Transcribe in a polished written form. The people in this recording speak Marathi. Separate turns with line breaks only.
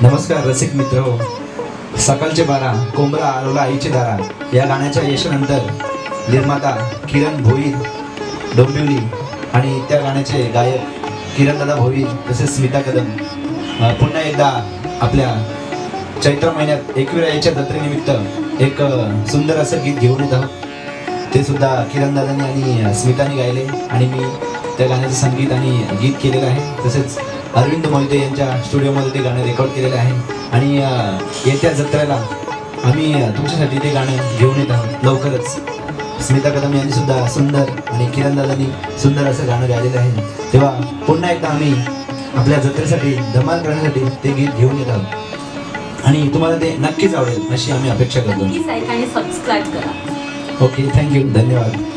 नमस्कार रसिक मित्र हो. सकाळचे 12 कोंबडा आलोला आईचे दारा या गाण्याच्या यशानंतर निर्माता किरण भोईर डोंबिवली आणि त्या गाण्याचे गायक किरण दादा भोईर तसेच स्मिता कदम पुन्हा एकदा आपल्या चैत्र महिन्यात एकविराईच्या जत्रेनिमित्त एक सुंदर असं गीत घेऊन येत आहोत. ते सुद्धा किरण दादांनी आणि स्मिताने गायले आणि मी त्या गाण्याचं संगीत आणि गीत केलेलं आहे. तसेच अरविंद मोहिते यांच्या स्टुडिओमध्ये ते गाणं रेकॉर्ड केलेलं आहे आणि येत्या जत्रेला आम्ही तुमच्यासाठी ते गाणं घेऊन येत आहोत लवकरच. स्मिता कदम यांनी सुद्धा सुंदर आणि किरण दादांनी सुंदर असं गाणं गायलेलं आहे. तेव्हा पुन्हा एकदा आम्ही आपल्या जत्रेसाठी धमाल करण्यासाठी ते गीत घेऊन येत आहोत आणि तुम्हाला ते नक्कीच आवडेल अशी आम्ही अपेक्षा करतो.
सबस्क्राईब करा.
ओके, थँक्यू, धन्यवाद.